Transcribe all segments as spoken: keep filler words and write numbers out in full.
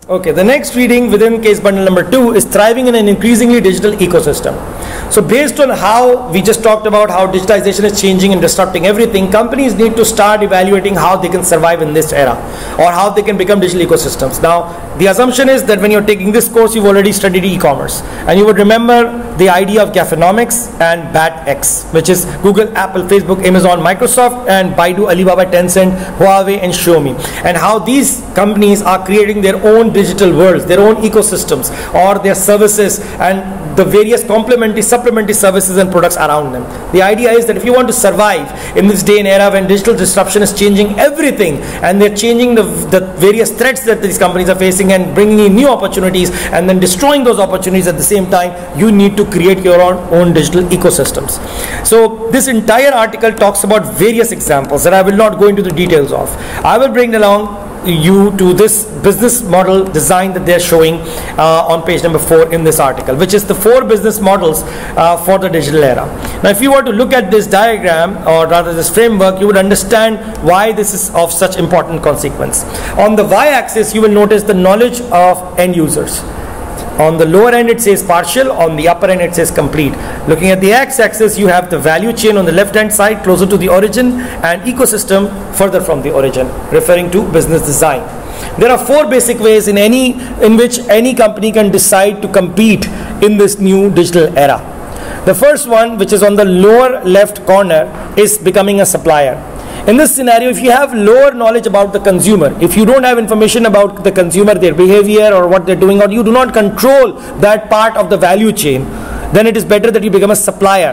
Okay, the next reading within case bundle number two is thriving in an increasingly digital ecosystem. So based on how we just talked about how digitization is changing and disrupting everything, companies need to start evaluating how they can survive in this era or how they can become digital ecosystems. Now, the assumption is that when you're taking this course, you've already studied e-commerce. And you would remember the idea of Gafanomics and BAT-X, which is Google, Apple, Facebook, Amazon, Microsoft, and Baidu, Alibaba, Tencent, Huawei, and Xiaomi. And how these companies are creating their own digital worlds, their own ecosystems, or their services, and the various complementary, supplementary services and products around them. The idea is that if you want to survive in this day and era when digital disruption is changing everything, and they're changing the, the various threats that these companies are facing and bringing in new opportunities and then destroying those opportunities at the same time, you need to create your own, own digital ecosystems. So this entire article talks about various examples that I will not go into the details of. I will bring along you to this business model design that they're showing uh, on page number four in this article, which is the four business models uh, for the digital era. Now, if you were to look at this diagram, or rather this framework, you would understand why this is of such important consequence. On the y-axis, you will notice the knowledge of end users. On the lower end it says partial, on the upper end it says complete. Looking at the x-axis, you have the value chain on the left hand side closer to the origin, and ecosystem further from the origin, referring to business design. There are four basic ways in any in which any company can decide to compete in this new digital era. The first one, which is on the lower left corner, is becoming a supplier. In this scenario, if you have lower knowledge about the consumer, if you don't have information about the consumer, their behavior or what they're doing, or you do not control that part of the value chain, then it is better that you become a supplier.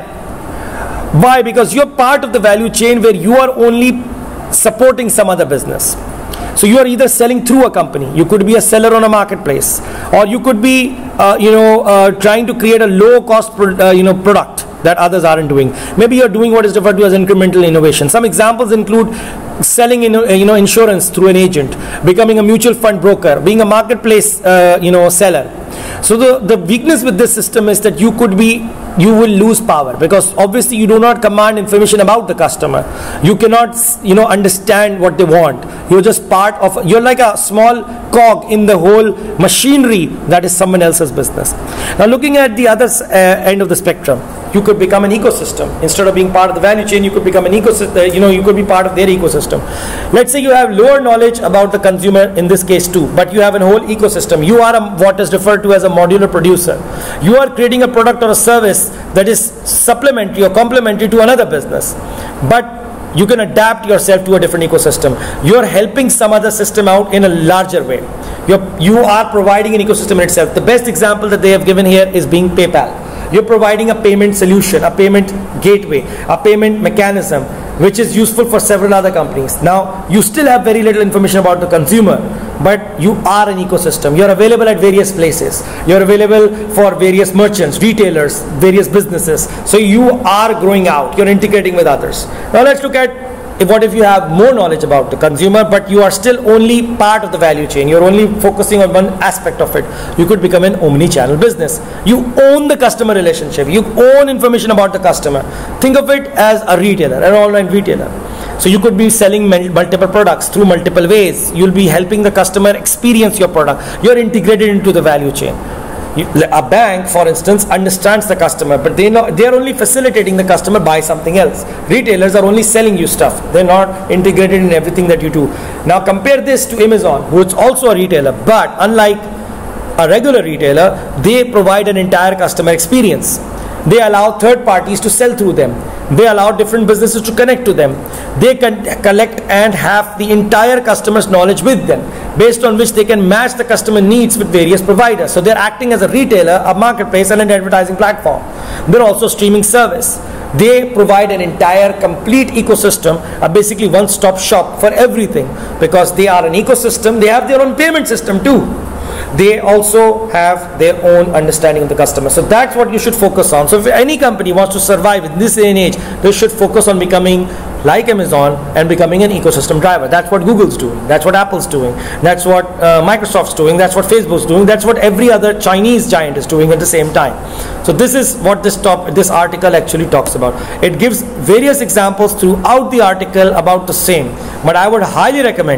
Why? Because you're part of the value chain where you are only supporting some other business. So you are either selling through a company, you could be a seller on a marketplace, or you could be uh, you know, uh, trying to create a low cost pro uh, you know, product that others aren't doing. Maybe you're doing what is referred to as incremental innovation. Some examples include selling in, you know, insurance through an agent, becoming a mutual fund broker, being a marketplace uh, you know, seller. So the, the weakness with this system is that you could be, you will lose power, because obviously you do not command information about the customer. You cannot, you know, understand what they want. You're just part of, you're like a small cog in the whole machinery that is someone else's business. Now looking at the other uh, end of the spectrum, you could become an ecosystem. Instead of being part of the value chain, you could become an ecosystem, you know, you could be part of their ecosystem. Let's say you have lower knowledge about the consumer in this case too, but you have a whole ecosystem. You are a, what is referred to as a modular producer. You are creating a product or a service that is supplementary or complementary to another business, but you can adapt yourself to a different ecosystem. You are helping some other system out in a larger way. You're, you are providing an ecosystem in itself. The best example that they have given here is being PayPal. You're providing a payment solution, a payment gateway, a payment mechanism, which is useful for several other companies. Now, you still have very little information about the consumer, but you are an ecosystem. You're available at various places. You're available for various merchants, retailers, various businesses. So you are growing out. You're integrating with others. Now let's look at if what if you have more knowledge about the consumer, but you are still only part of the value chain. You're only focusing on one aspect of it. You could become an omni-channel business. You own the customer relationship. You own information about the customer. Think of it as a retailer, an online retailer. So you could be selling multiple products through multiple ways. You'll be helping the customer experience your product. You're integrated into the value chain. You, a bank, for instance, understands the customer, but they know they are only facilitating the customer buy something else. Retailers are only selling you stuff. They're not integrated in everything that you do. Now compare this to Amazon, who is also a retailer, but unlike a regular retailer, they provide an entire customer experience. They allow third parties to sell through them. They allow different businesses to connect to them. They can collect and have the entire customer's knowledge with them, based on which they can match the customer needs with various providers. So they're acting as a retailer, a marketplace, and an advertising platform. They're also streaming service. They provide an entire complete ecosystem, a basically one-stop shop for everything, because they are an ecosystem. They have their own payment system too. They also have their own understanding of the customer. So that's what you should focus on. So if any company wants to survive in this day and age, they should focus on becoming like Amazon and becoming an ecosystem driver. That's what Google's doing. That's what Apple's doing. That's what uh, Microsoft's doing. That's what Facebook's doing. That's what every other Chinese giant is doing at the same time. So this is what this top, this article actually talks about. It gives various examples throughout the article about the same. But I would highly recommend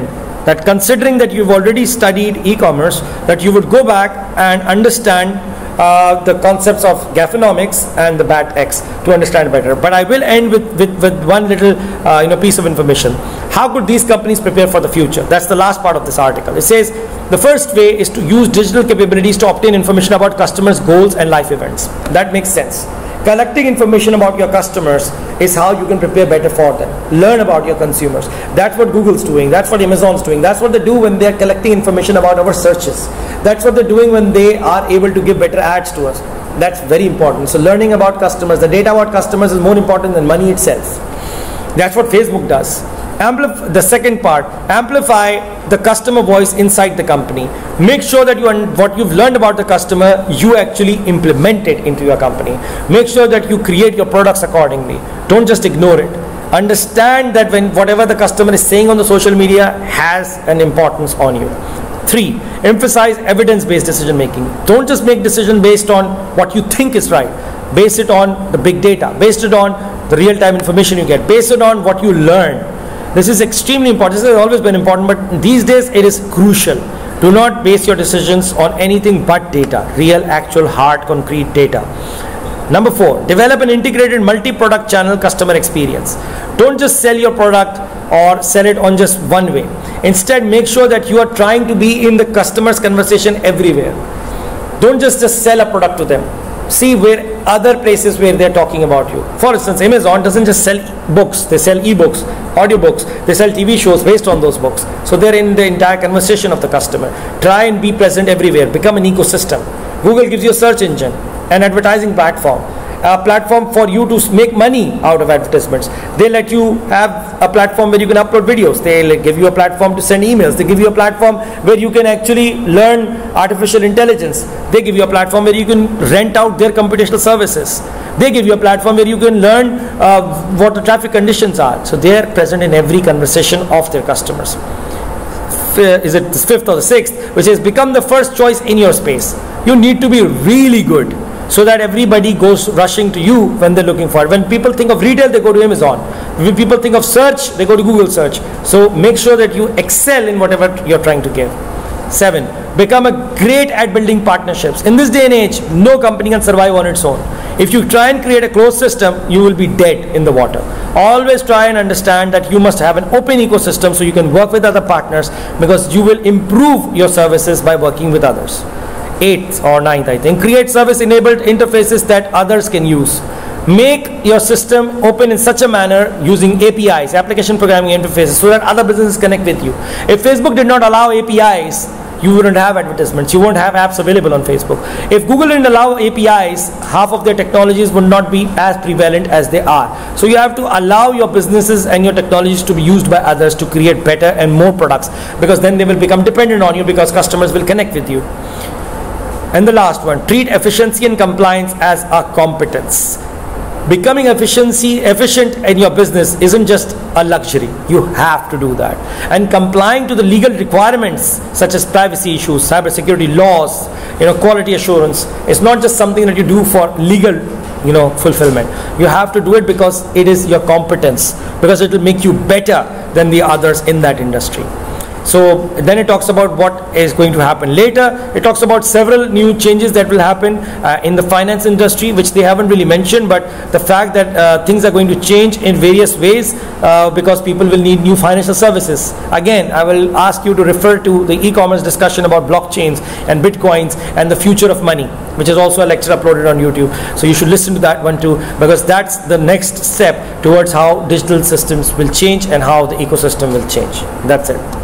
that considering that you've already studied e-commerce, that you would go back and understand uh, the concepts of Gaphonomics and the B A T X to understand better. But I will end with, with, with one little uh, you know, piece of information. How could these companies prepare for the future? That's the last part of this article. It says, the first way is to use digital capabilities to obtain information about customers' goals and life events. That makes sense. Collecting information about your customers is how you can prepare better for them. Learn about your consumers. That's what Google's doing. That's what Amazon's doing. That's what they do when they're collecting information about our searches. That's what they're doing when they are able to give better ads to us. That's very important. So learning about customers, the data about customers is more important than money itself. That's what Facebook does. Amplif- the second part, amplify the customer voice inside the company. Make sure that you un- what you've learned about the customer, you actually implement it into your company. Make sure that you create your products accordingly. Don't just ignore it. Understand that when whatever the customer is saying on the social media has an importance on you. Three, emphasize evidence-based decision making. Don't just make decision based on what you think is right. Base it on the big data. Base it on the real-time information you get. Base it on what you learn. This is extremely important. This has always been important, but these days it is crucial. Do not base your decisions on anything but data, real, actual, hard, concrete data. Number four, develop an integrated multi-product channel customer experience. Don't just sell your product or sell it on just one way. Instead, make sure that you are trying to be in the customer's conversation everywhere. Don't just, just sell a product to them. See where other places where they're talking about you. For instance, Amazon doesn't just sell books, they sell ebooks, audiobooks, they sell T V shows based on those books. So they're in the entire conversation of the customer. Try and be present everywhere, become an ecosystem. Google gives you a search engine, an advertising platform, a platform for you to make money out of advertisements. They let you have a platform where you can upload videos. They give you a platform to send emails. They give you a platform where you can actually learn artificial intelligence. They give you a platform where you can rent out their computational services. They give you a platform where you can learn uh, what the traffic conditions are. So they are present in every conversation of their customers. Is it the fifth or the sixth, which is become the first choice in your space. You need to be really good, so that everybody goes rushing to you when they're looking for it. When people think of retail, they go to Amazon. When people think of search, they go to Google search. So make sure that you excel in whatever you're trying to give. Seven, become a great at building partnerships. In this day and age, no company can survive on its own. If you try and create a closed system, you will be dead in the water. Always try and understand that you must have an open ecosystem so you can work with other partners, because you will improve your services by working with others. Eighth or ninth, I think, create service enabled interfaces that others can use. Make your system open in such a manner using A P Is, application programming interfaces, so that other businesses connect with you. If Facebook did not allow A P Is, you wouldn't have advertisements, you won't have apps available on Facebook. If Google didn't allow A P Is, half of their technologies would not be as prevalent as they are. So you have to allow your businesses and your technologies to be used by others to create better and more products, because then they will become dependent on you, because customers will connect with you. And the last one, treat efficiency and compliance as a competence. Becoming efficiency efficient in your business isn't just a luxury. You have to do that. And complying to the legal requirements such as privacy issues, cybersecurity laws, you know, quality assurance, is not just something that you do for legal, you know, fulfillment. You have to do it because it is your competence, because it will make you better than the others in that industry. So then it talks about what is going to happen later. It talks about several new changes that will happen uh, in the finance industry, which they haven't really mentioned, but the fact that uh, things are going to change in various ways uh, because people will need new financial services. Again, I will ask you to refer to the e-commerce discussion about blockchains and bitcoins and the future of money, which is also a lecture uploaded on YouTube. So you should listen to that one too, because that's the next step towards how digital systems will change and how the ecosystem will change. That's it.